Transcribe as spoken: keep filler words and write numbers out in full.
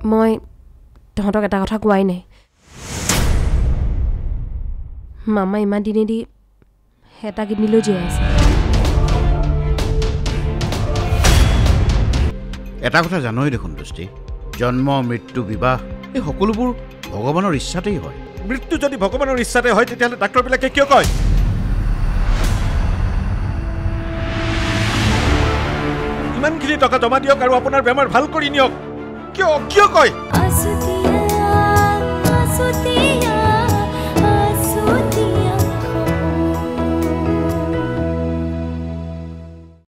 মই তহঁতক এটা কথা কোৱাই নাই মামা ইমান দিনে দি এটা কিডনীলৈ জীয়াই আছে এটা কথা জানোই দেখোন দোস্তি জন্ম মৃত্যু বিবাহ এই সকলোবোৰ ভগৱানৰ ইচ্ছাতেই হয় মৃত্যু যদি ভগৱানৰ ইচ্ছাতে হয় তেতিয়াহ'লে ডাক্তৰবিলাকে কিয় কয় ইমানখিনি টকা জমা দিয়ক আৰু আপোনাৰ বেমাৰ ভাল কৰি নিয়ক কিয় কিয় কয়